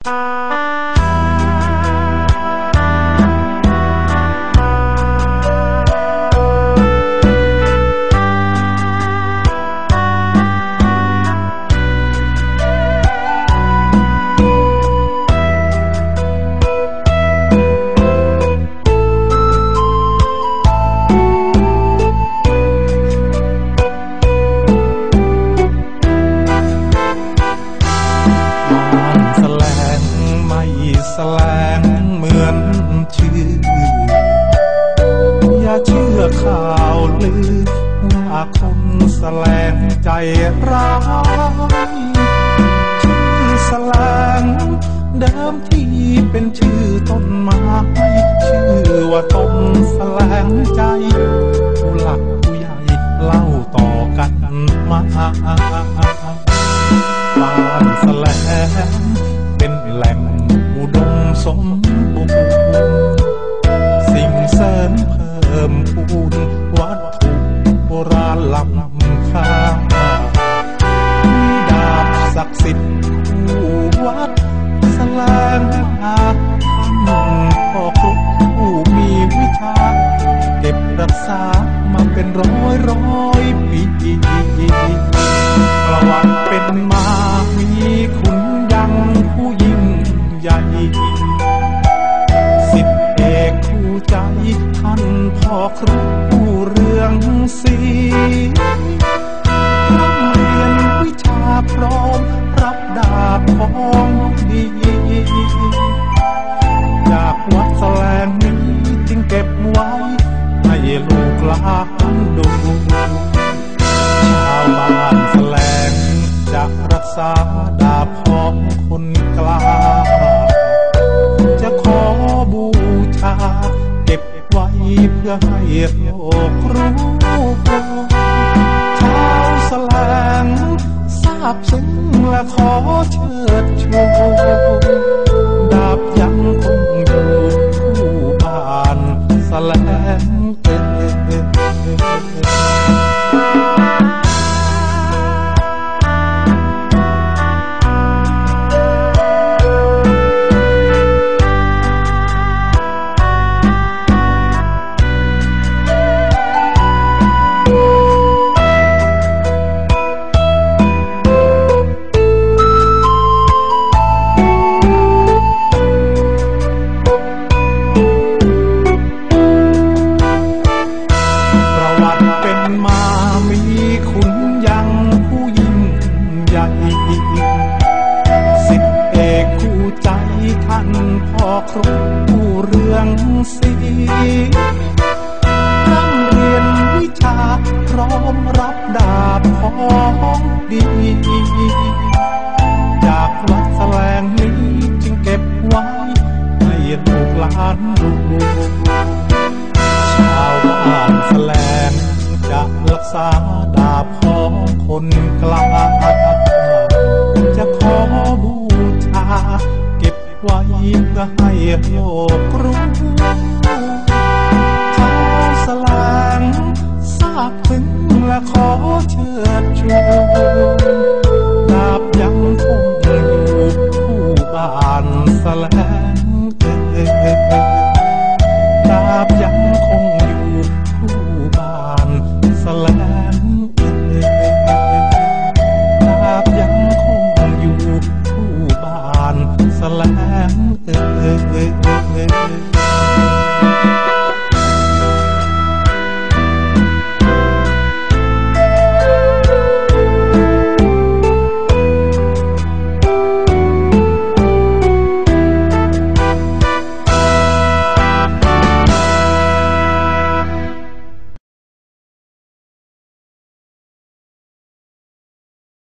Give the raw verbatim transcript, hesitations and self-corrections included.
แสลงเหมือนชื่ออย่าเชื่อข่าวลือว่าคนแสลงใจร้ายชื่อแสลงเดิมที่เป็นชื่อต้นไม้ชื่อว่าต้นแสลงใจผู้หลักผู้ใหญ่เล่าต่อกันมาบ้านแสลงเป็นแหล่งอุดมสมบูรณ์สิ่งเสริมเพิ่มพูนวัตถุโบราณล้ำค่ามีดาบศักดิ์สิทธิ์คู่วัดแสลงหาท่านพ่อครูผู้มีวิชาเก็บรักษามาเป็นร้อยร้อยปีประวัติเป็นมามีคุณยังผู้ยิ่งใหญ่สิทธิเอกคู่ใจท่านพ่อครูผู้เรืองศรีร่ำเรียนวิชาพร้อมรับดาบของดีจากวัดแสลงนี้จึงเก็บไว้ให้ลูกหลานดูชาวบ้านแสลงจะรักษาดาบของคนกล้าจะขอบูชาเก็บไว้เพื่อให้โลกรู้ชาวแสลงทราบซึ้งและขอเชิดชูดาบยังคงอยู่คู่บ้านแสลงเอ่พ่อครูผู้เรืองศรีร่ำเรียนวิชาพร้อมรับดาบของดีจากวัดแสลงนี้จึงเก็บไว้ให้ลูกหลานดูชาวบ้านแสลงจะรักษาดาบของคนกล้าจะขอบูชาไว้เพื่อให้โลกรู้ชาวแสลงทราบถึงและขอเชิดชูดาบยังคงอยู่คู่บ้านแสล